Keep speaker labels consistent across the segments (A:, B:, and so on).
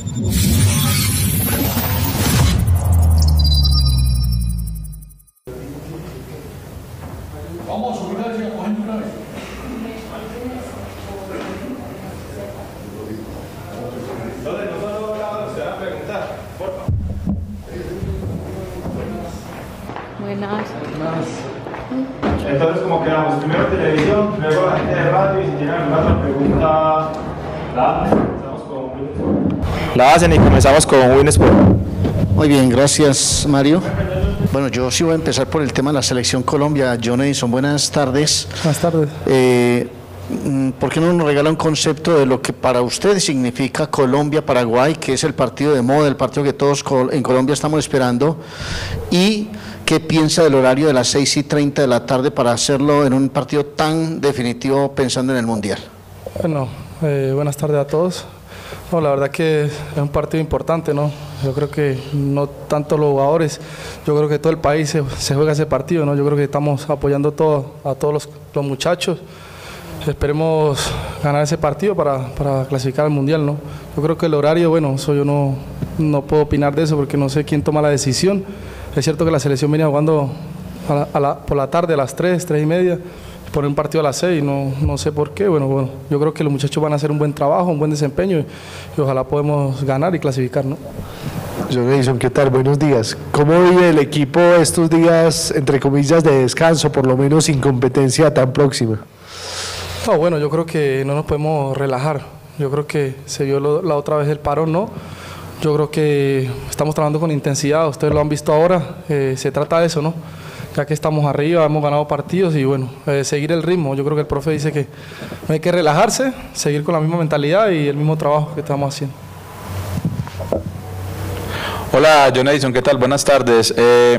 A: Vamos a subir a decir, cogiendo una vez.
B: Entonces, nosotros se van a preguntar, por favor.
C: Buenas.
B: Entonces, como quedamos, primero televisión, luego la gente de radio, y si tienen alguna otra pregunta, la hacen y comenzamos con Winsport.
D: Muy bien, gracias Mario. Bueno, yo sí voy a empezar por el tema de la selección Colombia. John Edison, buenas tardes.
E: Buenas tardes.
D: ¿Por qué no nos regala un concepto de lo que para usted significa Colombia-Paraguay, que es el partido de moda, el partido que todos en Colombia estamos esperando? Y ¿qué piensa del horario de las 6:30 de la tarde para hacerlo en un partido tan definitivo pensando en el Mundial?
E: Bueno, buenas tardes a todos. No, la verdad que es un partido importante, ¿no? Yo creo que no tanto los jugadores, yo creo que todo el país se juega ese partido, ¿no? Yo creo que estamos apoyando a todos los muchachos. Esperemos ganar ese partido para clasificar al Mundial, ¿no? Yo creo que el horario, bueno, yo no puedo opinar de eso porque no sé quién toma la decisión. Es cierto que la selección venía jugando por la tarde a las 3:30, por un partido a las 6, no sé por qué. Bueno, yo creo que los muchachos van a hacer un buen trabajo, un buen desempeño y ojalá podemos ganar y clasificar, ¿no?
F: John Edison, ¿qué tal? Buenos días. ¿Cómo vive el equipo estos días, entre comillas, de descanso, por lo menos sin competencia tan próxima?
E: No, bueno, yo creo que no nos podemos relajar. Yo creo que se vio la otra vez el parón, ¿no? Yo creo que estamos trabajando con intensidad, ustedes lo han visto ahora, se trata de eso, ¿no? Ya que estamos arriba, hemos ganado partidos y bueno, seguir el ritmo. Yo creo que el profe dice que no hay que relajarse, seguir con la misma mentalidad y el mismo trabajo que estamos haciendo.
B: Hola, John Edison, ¿qué tal? Buenas tardes.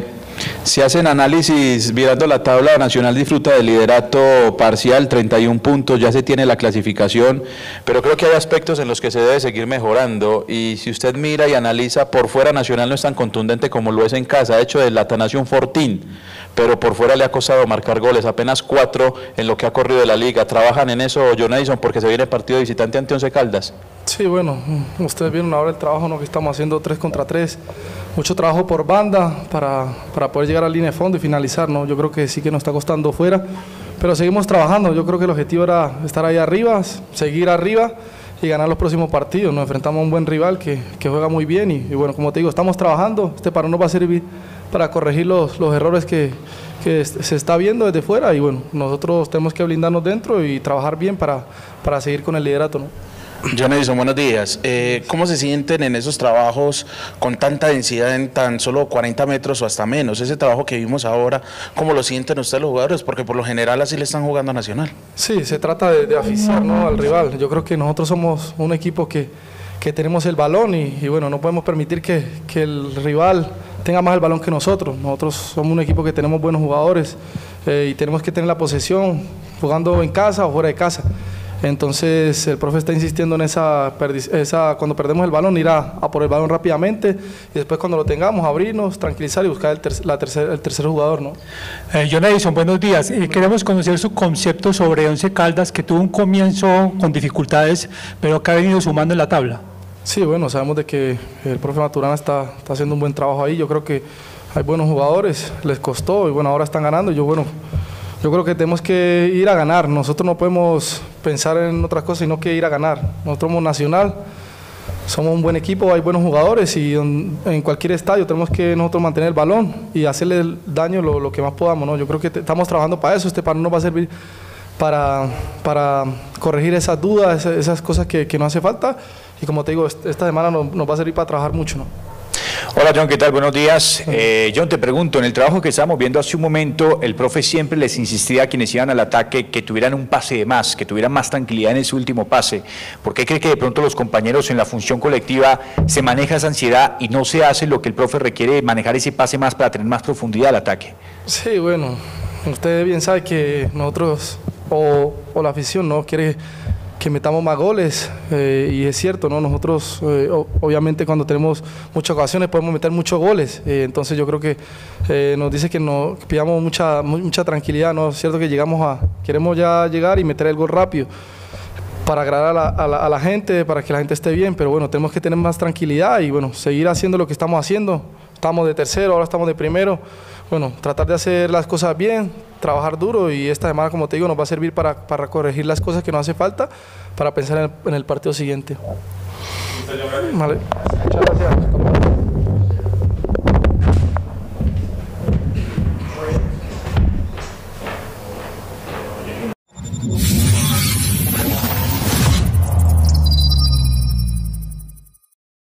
B: Si hacen análisis mirando la tabla, Nacional disfruta del liderato parcial, 31 puntos, ya se tiene la clasificación, pero creo que hay aspectos en los que se debe seguir mejorando y si usted mira y analiza, por fuera Nacional no es tan contundente como lo es en casa, ha hecho del Atanasio un fortín, pero por fuera le ha costado marcar goles, apenas 4 en lo que ha corrido de la liga. ¿Trabajan en eso, John Edison, porque se viene el partido de visitante ante Once Caldas?
E: Sí, bueno, ustedes vieron ahora el trabajo, ¿no?, que estamos haciendo 3 contra 3, mucho trabajo por banda para poder llegar a la línea de fondo y finalizar, ¿no? Yo creo que sí que nos está costando fuera, pero seguimos trabajando. Yo creo que el objetivo era estar ahí arriba, seguir arriba y ganar los próximos partidos. Nos enfrentamos a un buen rival que juega muy bien y bueno, como te digo, estamos trabajando. Este parón nos va a servir para corregir los errores que se está viendo desde fuera y bueno, nosotros tenemos que blindarnos dentro y trabajar bien para seguir con el liderato, ¿no?
G: John Edison, buenos días. ¿Cómo se sienten en esos trabajos con tanta densidad en tan solo 40 metros o hasta menos? Ese trabajo que vimos ahora, ¿cómo lo sienten ustedes los jugadores? Porque por lo general así le están jugando a Nacional. Sí,
E: se trata de aficiar, ¿no?, al rival. Yo creo que nosotros somos un equipo que tenemos el balón y bueno, no podemos permitir que el rival tenga más el balón que nosotros. Nosotros somos un equipo que tenemos buenos jugadores y tenemos que tener la posesión jugando en casa o fuera de casa. Entonces el profe está insistiendo en cuando perdemos el balón, ir a por el balón rápidamente y después cuando lo tengamos, abrirnos, tranquilizar y buscar el tercer jugador, ¿no?
H: John Edison, buenos días. Queremos conocer su concepto sobre Once Caldas, que tuvo un comienzo con dificultades, pero que ha venido sumando en la tabla.
E: Sí, bueno, sabemos de que el profe Maturana está haciendo un buen trabajo ahí. Yo creo que hay buenos jugadores, les costó y bueno, ahora están ganando. Yo creo que tenemos que ir a ganar. Nosotros no podemos pensar en otras cosas, sino que ir a ganar. Nosotros somos Nacional, somos un buen equipo, hay buenos jugadores y en cualquier estadio tenemos que nosotros mantener el balón y hacerle el daño lo que más podamos, ¿no? Yo creo que estamos trabajando para eso. Este parón nos va a servir para corregir esas dudas, esas cosas que nos hace falta y como te digo, esta semana nos va a servir para trabajar mucho, ¿no?
I: Hola John, ¿qué tal? Buenos días. John, te pregunto, en el trabajo que estábamos viendo hace un momento, el profe siempre les insistía a quienes iban al ataque que tuvieran un pase de más, que tuvieran más tranquilidad en ese último pase. ¿Por qué cree que de pronto los compañeros en la función colectiva se maneja esa ansiedad y no se hace lo que el profe requiere, manejar ese pase más para tener más profundidad al ataque?
E: Sí, bueno, usted bien sabe que nosotros o la afición no quiere que metamos más goles y es cierto, ¿no? Nosotros obviamente cuando tenemos muchas ocasiones podemos meter muchos goles, entonces yo creo que nos dice que pidamos mucha tranquilidad, ¿no? Es cierto que queremos ya llegar y meter el gol rápido, para agradar a la gente, para que la gente esté bien, pero bueno, tenemos que tener más tranquilidad y bueno, seguir haciendo lo que estamos haciendo. Estamos de tercero, ahora estamos de primero. Bueno, tratar de hacer las cosas bien, trabajar duro y esta semana, como te digo, nos va a servir para corregir las cosas que nos hace falta para pensar en el partido siguiente. Vale. Muchas gracias.